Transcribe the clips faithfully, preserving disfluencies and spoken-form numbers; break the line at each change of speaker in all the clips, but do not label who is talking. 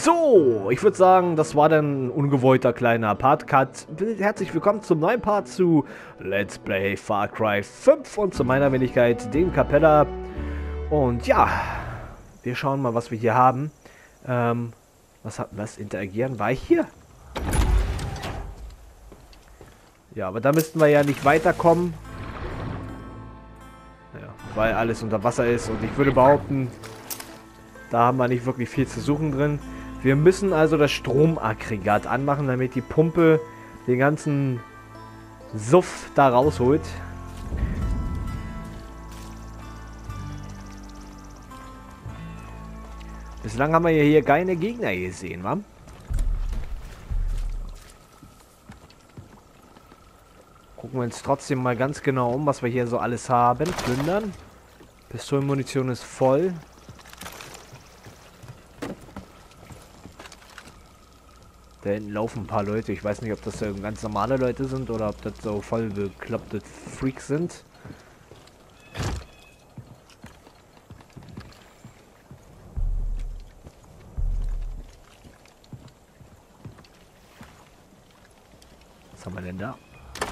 So, ich würde sagen, das war dann ein ungewollter kleiner Part-Cut. Herzlich willkommen zum neuen Part zu Let's Play Far Cry fünf und zu meiner Wenigkeit, dem Capella. Und ja, wir schauen mal, was wir hier haben. Ähm, was hat was interagieren? War ich hier? Ja, aber da müssten wir ja nicht weiterkommen. Ja, weil alles unter Wasser ist und ich würde behaupten, da haben wir nicht wirklich viel zu suchen drin. Wir müssen also das Stromaggregat anmachen, damit die Pumpe den ganzen Suff da rausholt. Bislang haben wir ja hier keine Gegner gesehen, wa? Gucken wir uns trotzdem mal ganz genau um, was wir hier so alles haben. Plündern. Pistolenmunition ist voll. Da hinten laufen ein paar Leute. Ich weiß nicht, ob das so ganz normale Leute sind oder ob das so voll bekloppte Freaks sind. Was haben wir denn da?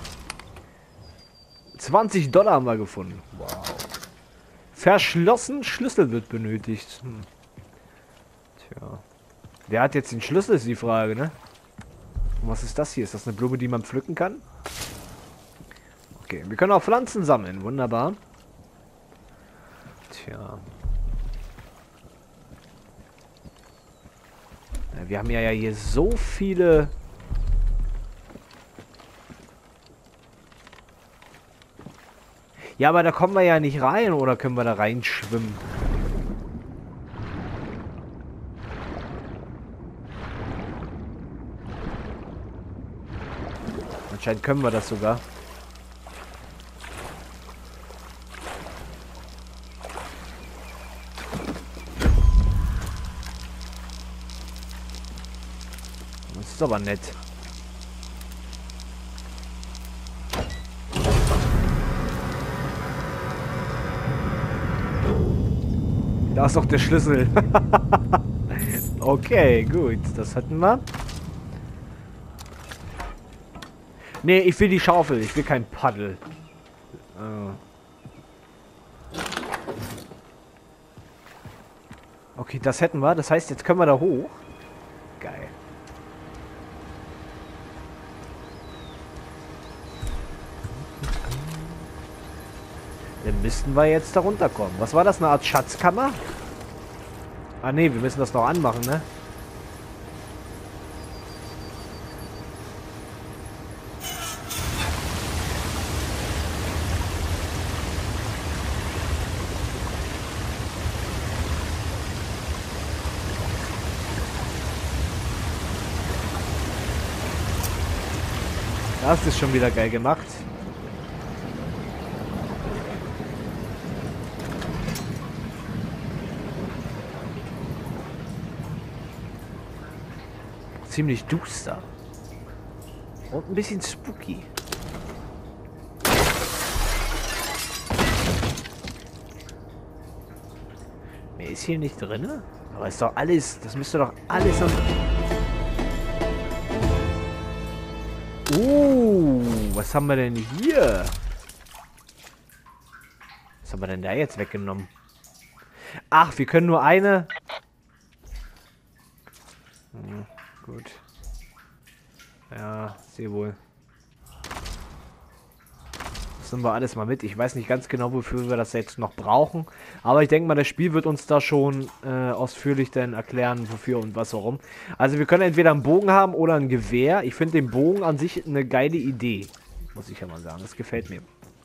zwanzig Dollar haben wir gefunden. Wow. Verschlossen, Schlüssel wird benötigt. Hm. Tja. Wer hat jetzt den Schlüssel, ist die Frage, ne? Und was ist das hier? Ist das eine Blume, die man pflücken kann? Okay, wir können auch Pflanzen sammeln. Wunderbar. Tja. Ja, wir haben ja hier so viele... Ja, aber da kommen wir ja nicht rein, oder können wir da reinschwimmen? Anscheinend können wir das sogar. Das ist aber nett. Da ist doch der Schlüssel. Okay, gut. Das hatten wir. Nee, ich will die Schaufel. Ich will kein Paddel. Oh. Okay, das hätten wir. Das heißt, jetzt können wir da hoch. Geil. Dann müssten wir jetzt da runterkommen. Was war das? Eine Art Schatzkammer? Ah ne, wir müssen das noch anmachen, ne? Das ist schon wieder geil gemacht. Ziemlich duster. Und ein bisschen spooky. Mehr ist hier nicht drin? Aber ist doch alles, das müsste doch alles... Oh, was haben wir denn hier? Was haben wir denn da jetzt weggenommen? Ach, wir können nur eine... Hm, gut. Ja, sehe wohl. Das nehmen wir alles mal mit. Ich weiß nicht ganz genau, wofür wir das jetzt noch brauchen. Aber ich denke mal, das Spiel wird uns da schon äh, ausführlich dann erklären, wofür und was warum. Also wir können entweder einen Bogen haben oder ein Gewehr. Ich finde den Bogen an sich eine geile Idee. Muss ich ja mal sagen. Das gefällt mir.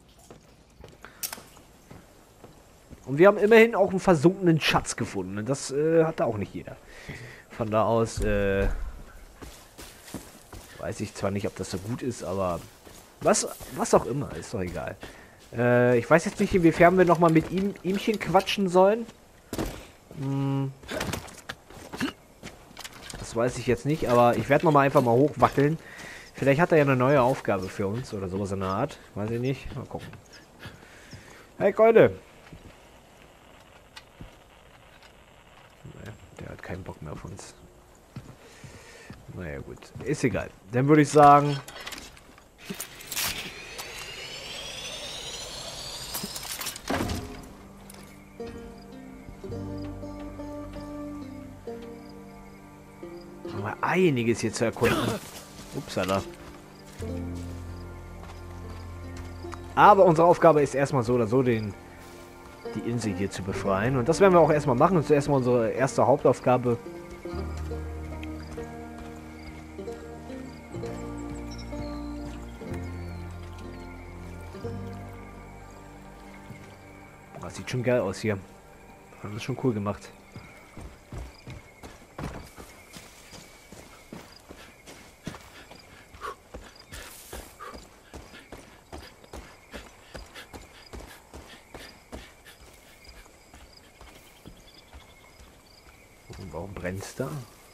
Und wir haben immerhin auch einen versunkenen Schatz gefunden. Und das äh, hat auch nicht jeder. Von da aus äh, weiß ich zwar nicht, ob das so gut ist, aber... Was, was auch immer, ist doch egal. Äh, ich weiß jetzt nicht, inwiefern wir nochmal mit ihm, ihmchen quatschen sollen. Hm. Das weiß ich jetzt nicht, aber ich werde nochmal einfach mal hochwackeln. Vielleicht hat er ja eine neue Aufgabe für uns oder sowas in der Art. Weiß ich nicht. Mal gucken. Hey, Keule. Der hat keinen Bock mehr auf uns. Naja, gut. Ist egal. Dann würde ich sagen... Haben wir einiges hier zu erkunden. Upsala. Aber unsere Aufgabe ist erstmal so oder so, den, die Insel hier zu befreien. Und das werden wir auch erstmal machen. Und zuerst mal unsere erste Hauptaufgabe. Das sieht schon geil aus hier. Haben das schon cool gemacht. Und warum brennt's da?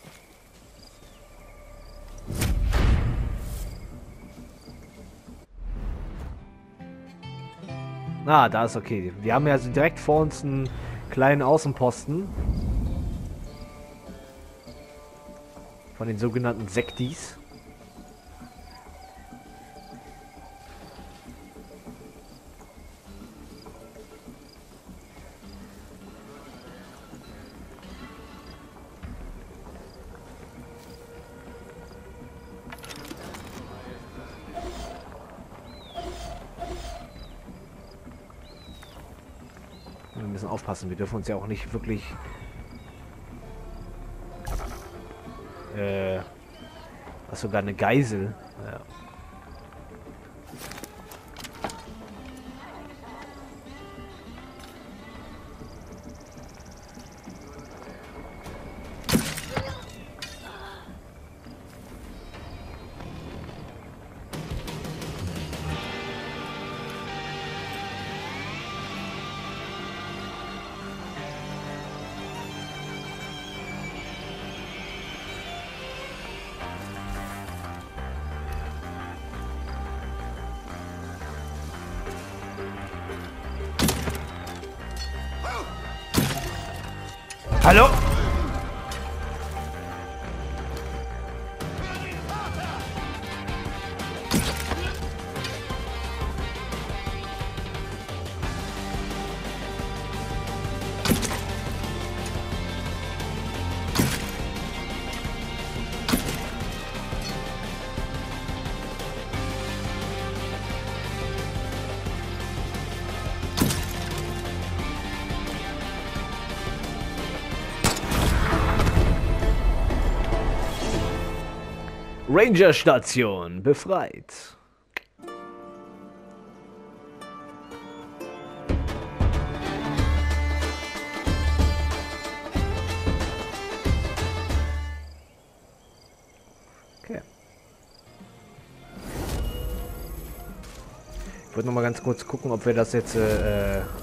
Ah, da ist okay. Wir haben ja also direkt vor uns einen kleinen Außenposten. Von den sogenannten Sektis. Wir müssen aufpassen, wir dürfen uns ja auch nicht wirklich... Äh... Was sogar eine Geisel. Ja. Hallo? Ranger-Station befreit. Okay. Ich wollte noch mal ganz kurz gucken, ob wir das jetzt... Äh,
Scheiße,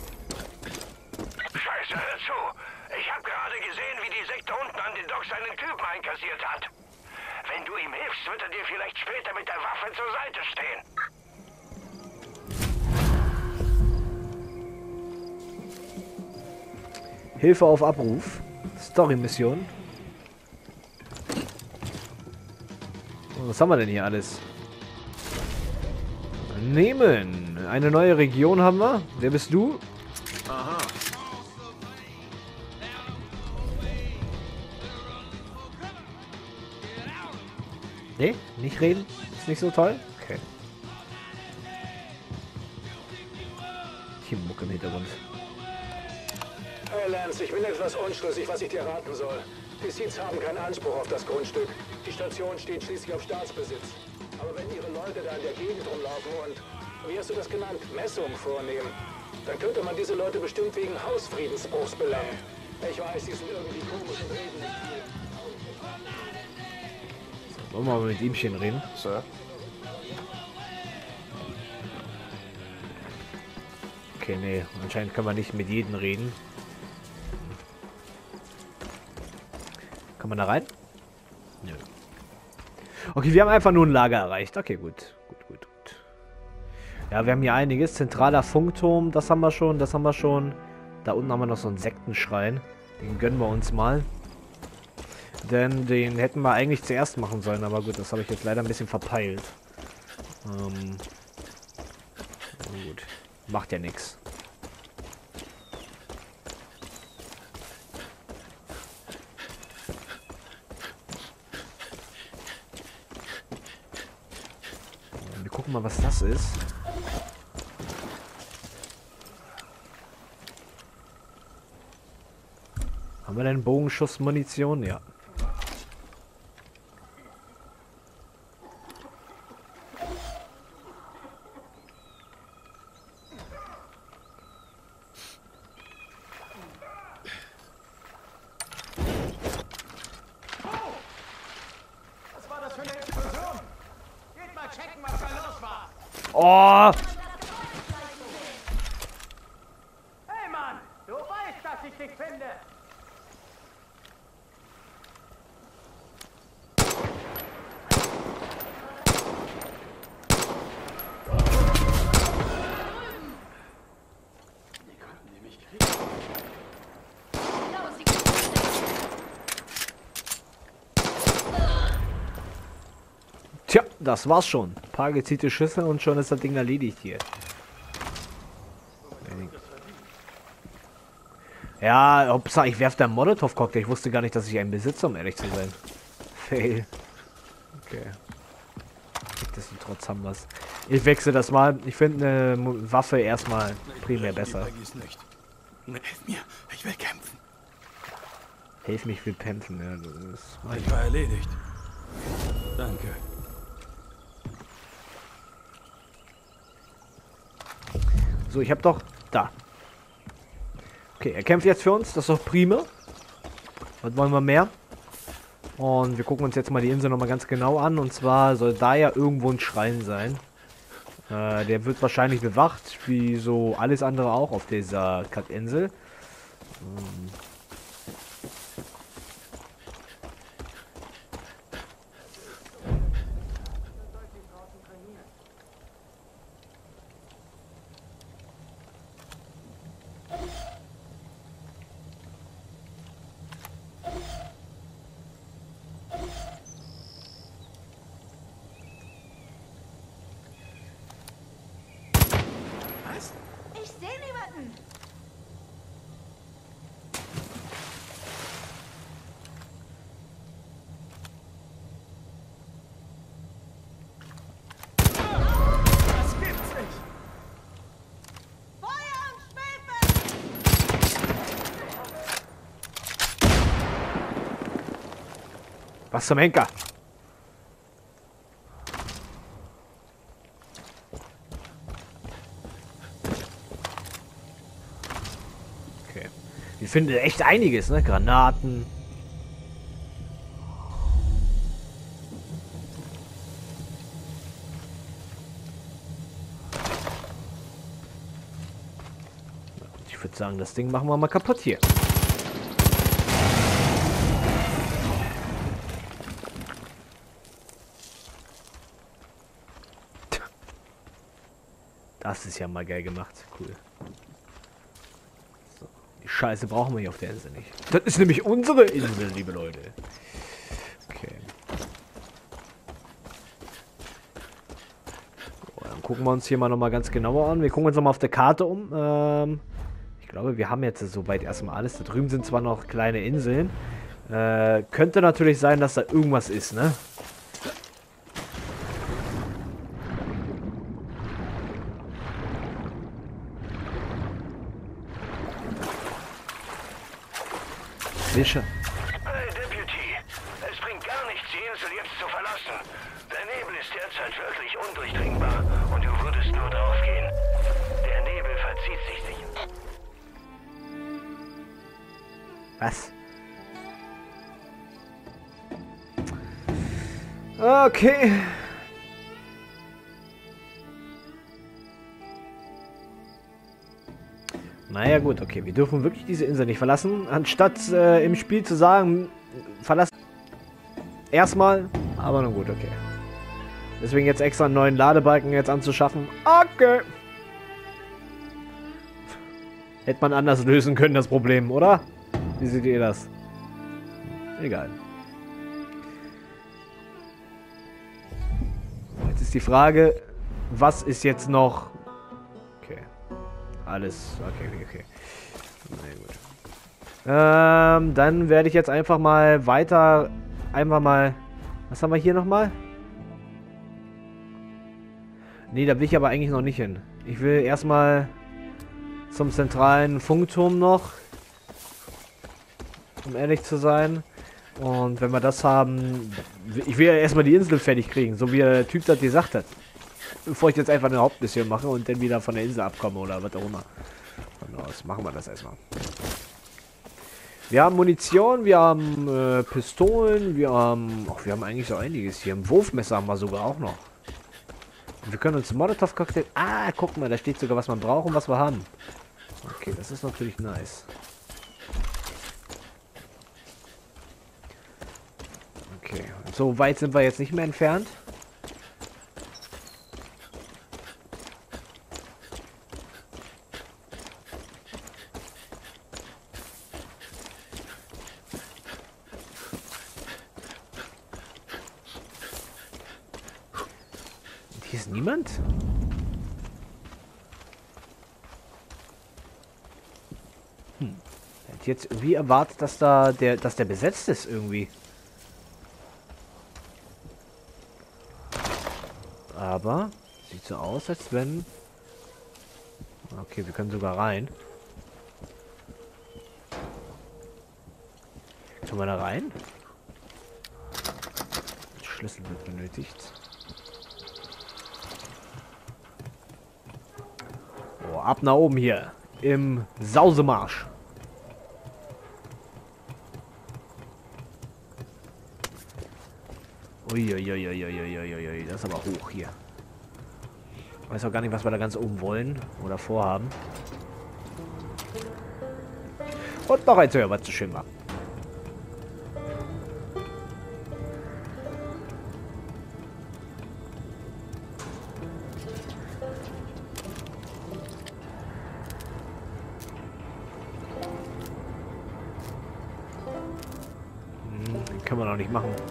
hör zu. Ich habe gerade gesehen, wie die Sekte unten an den Docks seinen Typen einkassiert hat. Wenn du ihm hilfst, wird er dir vielleicht später mit der Waffe zur Seite stehen.
Hilfe auf Abruf. Story-Mission. Was haben wir denn hier alles? Nehmen. Eine neue Region haben wir. Wer bist du?
Aha.
Nee, nicht reden. Ist nicht so toll. Okay. Hier Mucke im Hintergrund.
Hey Lance, ich bin etwas unschlüssig, was ich dir raten soll. Die Seeds haben keinen Anspruch auf das Grundstück. Die Station steht schließlich auf Staatsbesitz. Aber wenn ihre Leute da in der Gegend rumlaufen und, wie hast du das genannt, Messungen vornehmen, dann könnte man diese Leute bestimmt wegen Hausfriedensbruchs belangen. Ich weiß, die sind irgendwie komisch und reden nicht viel.
Wollen wir mal mit ihmchen reden?
Sir?
Okay, nee. Anscheinend kann man nicht mit jedem reden. Kann man da rein? Nö. Okay, wir haben einfach nur ein Lager erreicht. Okay, gut. Gut, gut, gut. Ja, wir haben hier einiges. Zentraler Funkturm, das haben wir schon, das haben wir schon. Da unten haben wir noch so einen Sektenschrein. Den gönnen wir uns mal. Denn den hätten wir eigentlich zuerst machen sollen, aber gut, das habe ich jetzt leider ein bisschen verpeilt. Ähm, gut, macht ja nichts. Wir gucken mal, was das ist. Haben wir denn Bogenschussmunition? Ja.
Was war das für eine Explosion? Geht mal checken, was da los war.
Oh!
Hey Mann, du weißt, dass ich dich finde.
Tja, das war's schon. Ein paar gezielte Schüsse und schon ist das Ding erledigt hier. Ja, Hauptsache ich werfe da einen Molotow-Cocktail. Ich wusste gar nicht, dass ich einen besitze, um ehrlich zu sein. Fail. Okay. Nichtsdestotrotz haben wir's. Ich wechsle das mal. Ich finde eine Waffe erstmal primär besser.
Vergiss nicht. Hilf mir, ich will kämpfen.
Hilf mich, ich will kämpfen. Ja, das ist
Ich war erledigt. Danke.
So, ich habe doch... Da. Okay, er kämpft jetzt für uns. Das ist doch prima. Was wollen wir mehr? Und wir gucken uns jetzt mal die Insel nochmal ganz genau an. Und zwar soll da ja irgendwo ein Schrein sein. Äh, der wird wahrscheinlich bewacht, wie so alles andere auch auf dieser Kackinsel. Ähm
Ich sehe niemanden.
Das gibt's nicht.
Feuer und Schwefel!
Was zum Henker? Okay. Wir finden echt einiges, ne? Granaten. Ich würde sagen, das Ding machen wir mal kaputt hier. Das ist ja mal geil gemacht. Cool. So. Die Scheiße brauchen wir hier auf der Insel nicht. Das ist nämlich unsere Insel, liebe Leute. Okay. So, dann gucken wir uns hier mal nochmal ganz genauer an. Wir gucken uns nochmal auf der Karte um. Ähm, ich glaube, wir haben jetzt soweit erstmal alles. Da drüben sind zwar noch kleine Inseln. Äh, könnte natürlich sein, dass da irgendwas ist, ne? Fische.
Hey, Deputy. Es bringt gar nichts, die Insel jetzt zu verlassen. Der Nebel ist derzeit wirklich undurchdringbar und du würdest nur draufgehen. Der Nebel verzieht sich nicht.
Was? Okay. Naja gut, okay. Wir dürfen wirklich diese Insel nicht verlassen. Anstatt äh, im Spiel zu sagen, verlassen. Erstmal, aber nun gut, okay. Deswegen jetzt extra einen neuen Ladebalken jetzt anzuschaffen. Okay. Hätte man anders lösen können, das Problem, oder? Wie seht ihr das? Egal. Ist die Frage, was ist jetzt noch... Okay. Alles... Okay, okay, okay. Na gut. Ähm, dann werde ich jetzt einfach mal weiter... Einfach mal... Was haben wir hier nochmal? Nee, da will ich aber eigentlich noch nicht hin. Ich will erstmal zum zentralen Funkturm noch. Um ehrlich zu sein. Und wenn wir das haben... Ich will ja erstmal die Insel fertig kriegen, so wie der Typ das gesagt hat. Bevor ich jetzt einfach eine Hauptmission mache und dann wieder von der Insel abkomme oder was auch immer. Von aus machen wir das erstmal. Wir haben Munition, wir haben äh, Pistolen, wir haben... Ach, wir haben eigentlich so einiges hier. Ein Wurfmesser haben wir sogar auch noch. Und wir können uns Molotov-Cocktail... Ah, guck mal, da steht sogar, was man braucht und was wir haben. Okay, das ist natürlich nice. Okay, so weit sind wir jetzt nicht mehr entfernt. Und hier ist niemand? Hm. Ich hätte jetzt irgendwie erwartet, dass da der, dass der besetzt ist irgendwie. Aber sieht so aus, als wenn... Okay, wir können sogar rein. Können wir da rein? Schlüssel wird benötigt. Oh, ab nach oben hier. Im Sausemarsch. Uiuiuiuiuiui, das ist aber hoch hier. Ich weiß auch gar nicht, was wir da ganz oben wollen oder vorhaben. Und noch ein Tür, was zu schön war. Hm, den können wir noch nicht machen.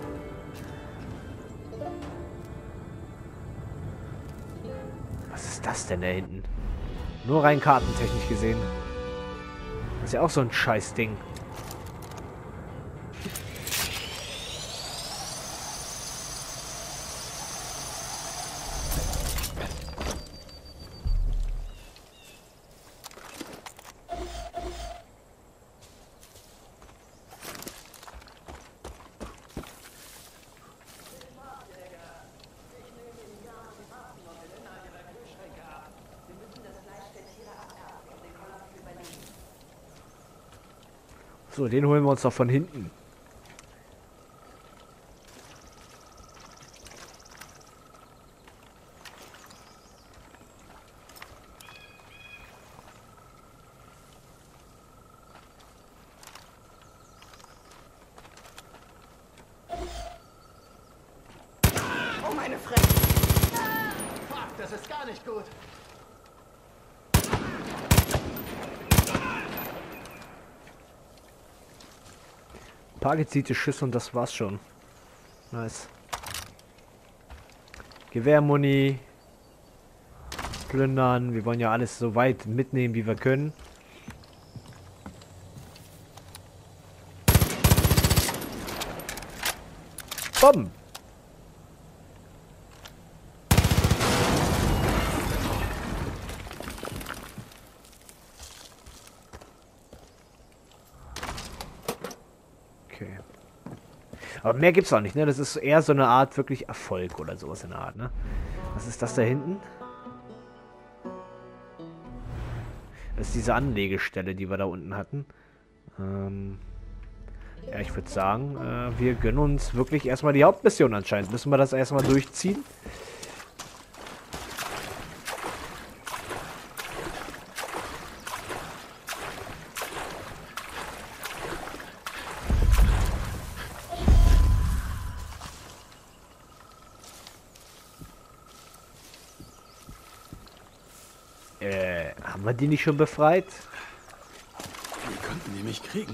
Was ist das denn da hinten? Nur rein kartentechnisch gesehen. Das ist ja auch so ein Scheißding. So, den holen wir uns doch von hinten.
Oh, meine Fresse! Fuck, das ist gar nicht gut.
Ein paar gezielte Schüsse und das war's schon. Nice. Gewehrmuni. Plündern. Wir wollen ja alles so weit mitnehmen, wie wir können. Bomben! Okay. Aber mehr gibt's auch nicht, ne? Das ist eher so eine Art wirklich Erfolg oder sowas in der Art, ne? Was ist das da hinten? Das ist diese Anlegestelle, die wir da unten hatten. Ähm ja, ich würde sagen, äh, wir gönnen uns wirklich erstmal die Hauptmission anscheinend. Müssen wir das erstmal durchziehen? Äh, haben wir die nicht schon befreit?
Wie konnten die mich kriegen?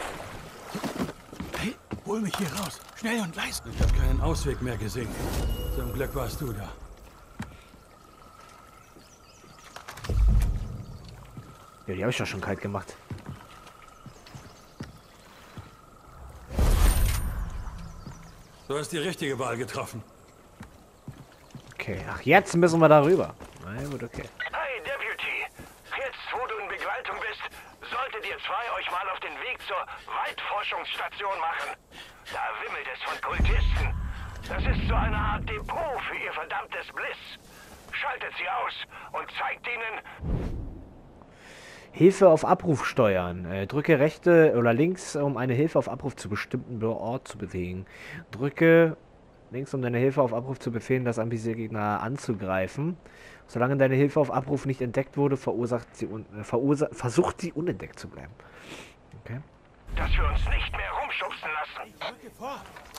Hey, hol mich hier raus. Schnell und leise. Ich habe keinen Ausweg mehr gesehen. Zum Glück warst du da.
Ja, die habe ich doch schon kalt gemacht.
Du hast die richtige Wahl getroffen.
Okay, ach, jetzt müssen wir darüber. Na ja, gut, okay.
Hey, Deputy. Jetzt, wo du in Begleitung bist, solltet ihr zwei euch mal auf den Weg zur Waldforschungsstation machen. Da wimmelt es von Kultisten. Das ist so eine Art Depot für ihr verdammtes Bliss. Schaltet sie aus und zeigt ihnen...
Hilfe auf Abruf steuern. Äh, drücke rechte oder links, um eine Hilfe auf Abruf zu bestimmten Ort zu bewegen. Drücke links, um deine Hilfe auf Abruf zu befehlen, das anvisierte Gegner anzugreifen. Solange deine Hilfe auf Abruf nicht entdeckt wurde, verursacht sie un äh, verursa versucht sie unentdeckt zu bleiben. Okay.
Dass wir uns nicht mehr rumschubsen lassen.
Drücke vor!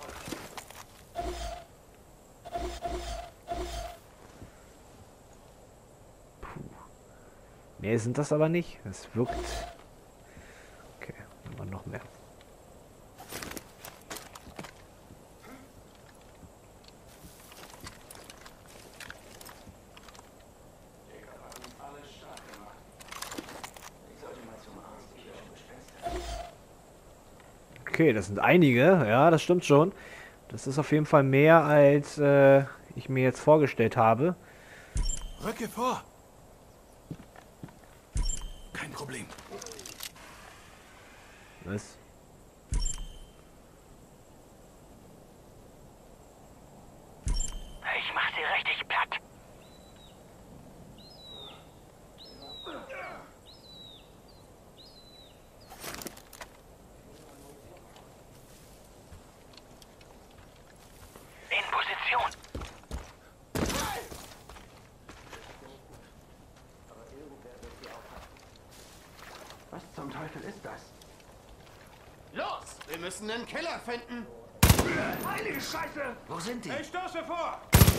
Mehr sind das aber nicht. Es wirkt... Okay, immer noch mehr. Okay, das sind einige. Ja, das stimmt schon. Das ist auf jeden Fall mehr, als äh, ich mir jetzt vorgestellt habe.
Rücke vor! Kein Problem.
Was?
Ich mach sie richtig platt. In Position.
Was zum Teufel ist das?
Los, wir müssen einen Killer finden.
Heilige Scheiße!
Wo sind die?
Ich stoße vor!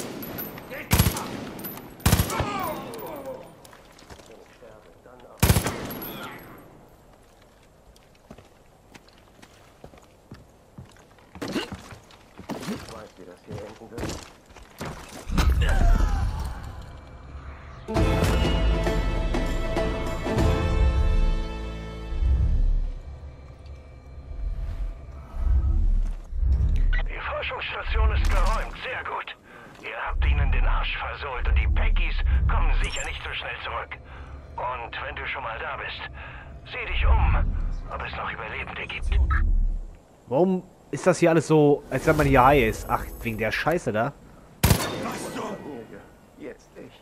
Die Forschungsstation ist geräumt, sehr gut. Ihr habt ihnen den Arsch versohlt und die Peggies kommen sicher nicht so schnell zurück. Und wenn du schon mal da bist, sieh dich um, ob es noch Überlebende gibt.
Warum ist das hier alles so, als wenn man hier high ist? Ach, wegen der Scheiße da.
Jetzt ich.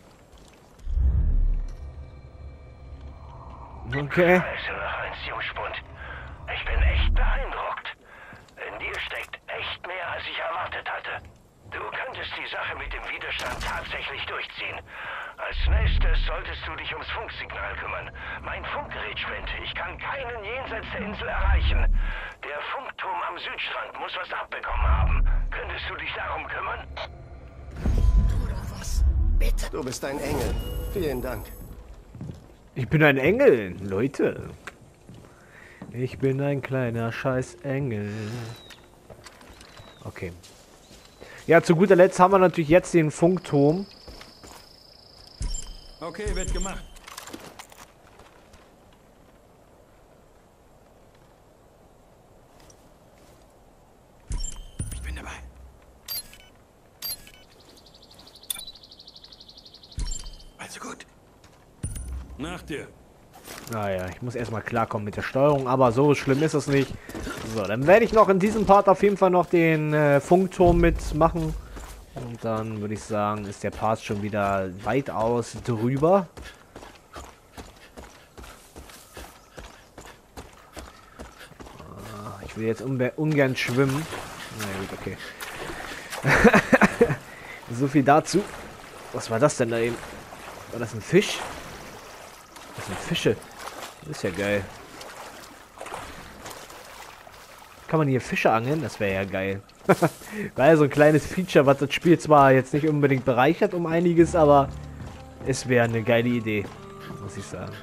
Okay.
Also noch eins, Jungspund. Ich bin echt beeindruckt. In dir steckt echt mehr, als ich erwartet hatte. Du könntest die Sache mit dem Widerstand tatsächlich durchziehen. Als nächstes solltest du dich ums Funksignal kümmern. Mein Funkgerät spinnt. Ich kann keinen jenseits der Insel erreichen. Der Funkturm am Südstrand muss was abbekommen haben. Könntest du dich darum kümmern?
Was? Bitte. Du bist ein Engel. Vielen Dank.
Ich bin ein Engel, Leute. Ich bin ein kleiner Scheiß-Engel. Okay. Ja, zu guter Letzt haben wir natürlich jetzt den Funkturm.
Okay, wird gemacht. Ich bin dabei. Also gut. Nach dir.
Naja, ich muss erstmal klarkommen mit der Steuerung, aber so schlimm ist es nicht. So, dann werde ich noch in diesem Part auf jeden Fall noch den äh, Funkturm mitmachen. Und dann würde ich sagen, ist der Part schon wieder weitaus drüber. Ah, ich will jetzt ungern schwimmen. Na ja, gut, okay. So viel dazu. Was war das denn da eben? War das ein Fisch? Das sind Fische. Das ist ja geil. Kann man hier Fische angeln? Das wäre ja geil. War ja so ein kleines Feature, was das Spiel zwar jetzt nicht unbedingt bereichert um einiges, aber es wäre eine geile Idee, muss ich sagen.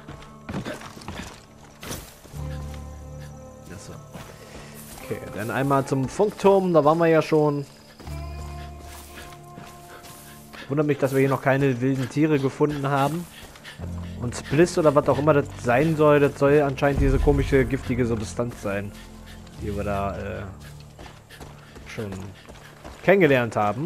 Achso. Okay, dann einmal zum Funkturm, da waren wir ja schon. Wundert mich, dass wir hier noch keine wilden Tiere gefunden haben. Und Spliss oder was auch immer das sein soll, das soll anscheinend diese komische, giftige Substanz sein, die wir da äh, schon kennengelernt haben.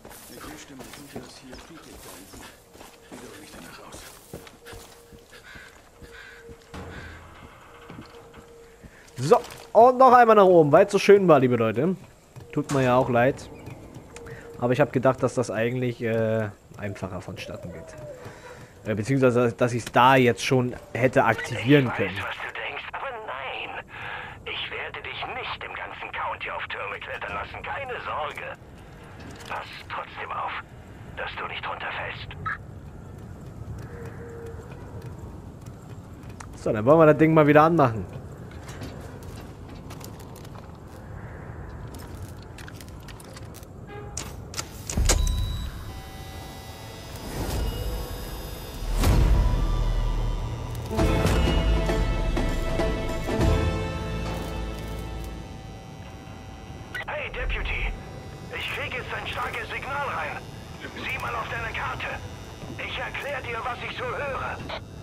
So, und noch einmal nach oben, weil es so schön war, liebe Leute. Tut mir ja auch leid. Aber ich habe gedacht, dass das eigentlich äh, einfacher vonstatten geht. Äh, beziehungsweise, dass ich es da jetzt schon hätte aktivieren
ich
können.
weiß, was du denkst, aber nein. Ich werde dich nicht im ganzen County auf Türme klettern lassen, keine Sorge. Pass trotzdem auf, dass du nicht runterfällst.
So, dann wollen wir das Ding mal wieder anmachen.
Hey, Deputy. Ich kriege jetzt ein starkes Signal rein. Sieh mal auf deine Karte. Ich erkläre dir, was ich so höre.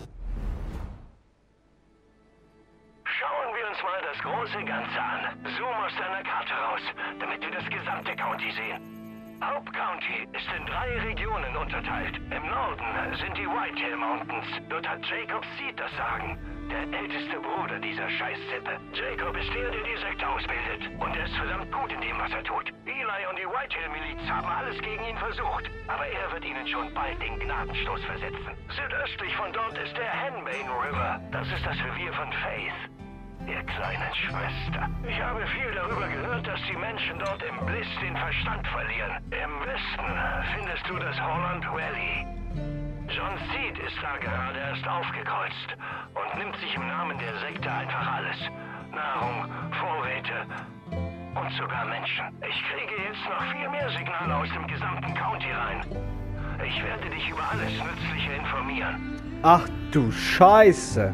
Schauen wir uns mal das große Ganze an. Zoom aus deiner Karte raus, damit wir das gesamte County sehen. Hope County ist in drei Regionen unterteilt. Im Norden sind die Whitetail Mountains. Dort hat Jacob Seed das Sagen. Der älteste Bruder dieser Scheißsippe. Jacob ist der, der die Sekte ausbildet. Und er ist verdammt gut in dem, was er tut. Eli und die Whitetail-Miliz haben alles gegen ihn versucht. Aber er wird ihnen schon bald den Gnadenstoß versetzen. Südöstlich von dort ist der Henbane River. Das ist das Revier von Faith, der kleinen Schwester. Ich habe viel darüber gehört, dass die Menschen dort im Bliss den Verstand verlieren. Im Westen findest du das Holland Valley. John Seed ist da gerade erst aufgekreuzt und nimmt sich im Namen der Sekte einfach alles. Nahrung, Vorräte und sogar Menschen. Ich kriege jetzt noch viel mehr Signale aus dem gesamten County rein. Ich werde dich über alles Nützliche informieren.
Ach du Scheiße.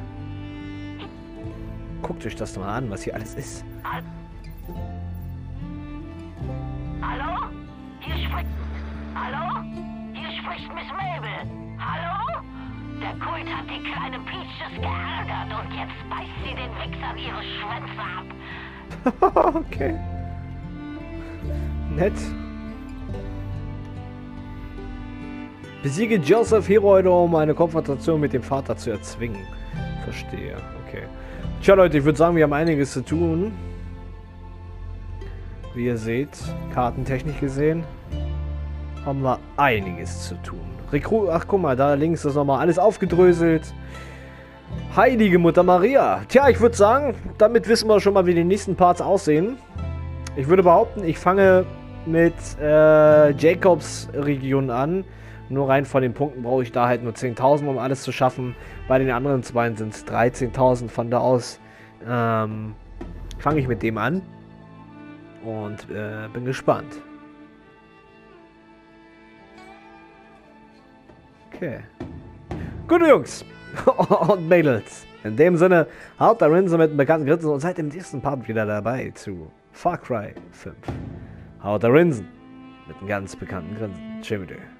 Guckt euch das mal an, was hier alles ist.
Hallo? Hier spricht... Hallo? Hier spricht Miss Mabel. Hallo? Der Kult hat die kleine Peaches geärgert und jetzt beißt sie den Wichsern ihre Schwänze ab.
Okay. Nett. Besiege Joseph Heroide, um eine Konfrontation mit dem Vater zu erzwingen. Verstehe. Okay. Tja, Leute, ich würde sagen, wir haben einiges zu tun. Wie ihr seht, kartentechnisch gesehen, haben wir einiges zu tun. Rekru Ach, guck mal, da links ist nochmal alles aufgedröselt. Heilige Mutter Maria. Tja, ich würde sagen, damit wissen wir schon mal, wie die nächsten Parts aussehen. Ich würde behaupten, ich fange mit äh, Jacobs Region an. Nur rein von den Punkten brauche ich da halt nur zehntausend, um alles zu schaffen. Bei den anderen zwei sind es dreizehntausend. Von da aus ähm, fange ich mit dem an. Und äh, bin gespannt. Okay. Gut, Jungs und Mädels. In dem Sinne, haut da Rinse mit einem bekannten Grinsen und seid im nächsten Part wieder dabei zu Far Cry fünf. Haut da Rinsen mit einem ganz bekannten Grinsen. Tschüss.